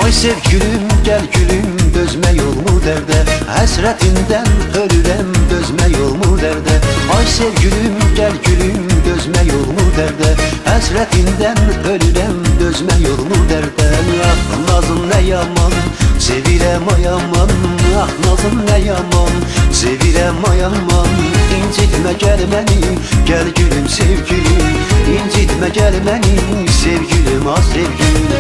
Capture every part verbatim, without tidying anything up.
Ay sevgilim gel gülüm, dözme yolmu derde, həsrətindən ölürəm, dözme yolmu derde. Ay sevgilim gel gülüm, dözme yolmu derde, həsrətindən ölürəm, dözme yolmu derde. Ah nazım ne yaman, sevirəm ay aman, ah nazım ne yaman, sevirəm ay aman. İncitmə gel məni, gel gülüm sevgilim, incitmə gel məni, sevgilim ah sevgilim.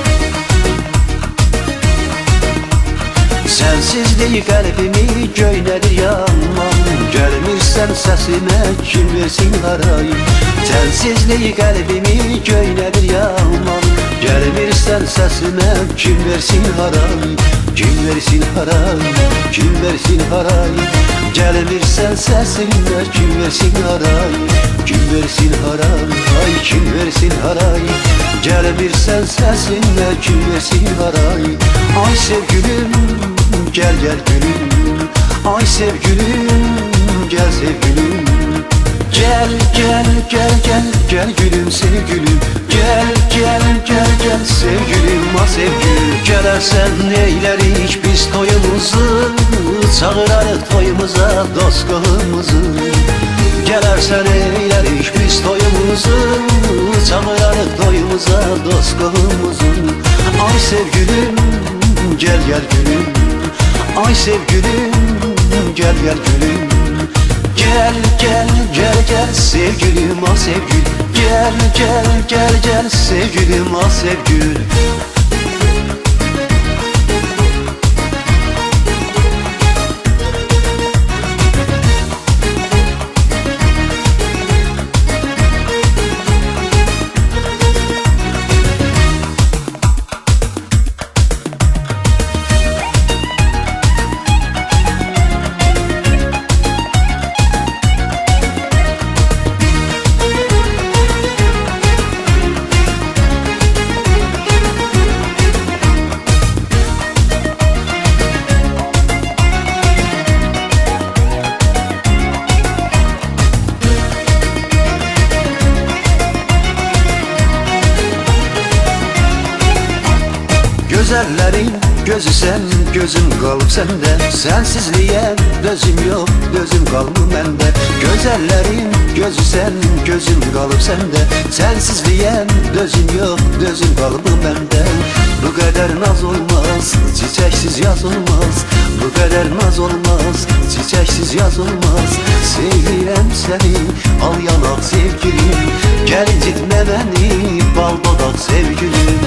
Sensizliği kalbimi göylədir yaman, gelmirsən səsimə kim versin haray. Sensizliği kalbimi göylədir yaman, gelmirsən səsimə kim versin haray. Kim versin haray, kim versin haray, gelmirsən səsimə kim versin haray. Kim versin haray, ay kim versin haray, gelmirsən səsimə kim versin haray. Ay sevgilim gel gel gülüm, ay sevgilim gel sevgilim. Gel gel gel gel gel gülüm sevgilim, gel gel gel gel sevgilim ah sevgilim. Gələrsən neylərik biz toyumuzu, çağırarıq toyumuza dostluğumuzu. Gələrsən eylərik biz toyumuzu, çağırarıq toyumuza dostluğumuzu. Ay sevgilim gel gel gülüm, ay sevgilim gel gel gülüm. Gel gel gel gel sevgilim ah sevgilim, gel gel gel gel sevgilim ah sevgilim. Gözəllərin gözü sən, gözüm qalıb səndə, sənsizliyə dözüm yox, dözüm qalıb məndə. Gözəllərin gözü sən, gözüm qalıb səndə, sənsizliyə dözüm yox, dözüm qalıb məndə. Bu qədər naz olmaz, çiçəksiz yaz olmaz, bu qədər naz olmaz, çiçəksiz yaz olmaz. Sevirəm səni, al yanaq sevgilim, gəl incitmə məni, bal dodaq sevgilim.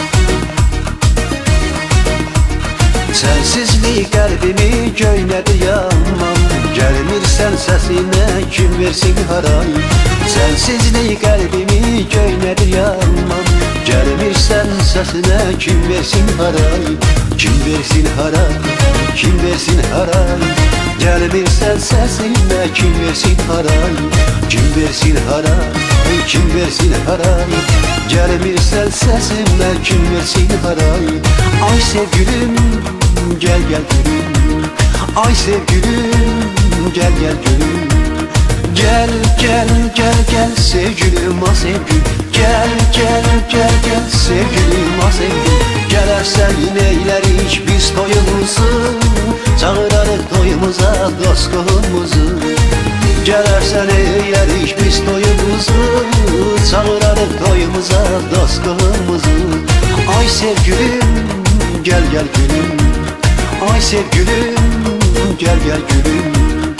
Sensizlik kalbimi göylədir yaman, gelmirsən səsimə kim versin haray. Sensizlik kalbimi göylədir yaman, gelmirsən səsimə kim versin haray. Kim versin haray, kim versin haray, gelmirsən səsimə kim versin haray. Kim versin haray, kim versin haray, gelmirsən səsimə kim versin haray. Ay sevgilim gel gel gülüm, ay sevgilim gel gel gülüm. Gel gel gel gel sevgilim ah sevgilim, gel gel gel gel sevgilim ah sevgilim. Gələrsən neylərik biz toyumuzu, çağırarıq toyumuza dostluğumuzu. Gələrsən eylərik biz toyumuzu, çağırarıq toyumuza dostluğumuzu. Ay sevgilim gel gel gülüm, ay sevgilim gel gel gülüm.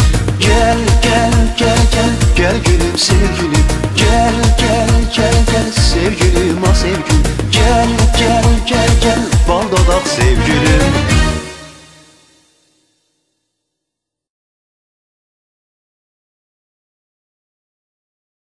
Gel gel gel gel gel gülüm sevgilim, gel gel gel gel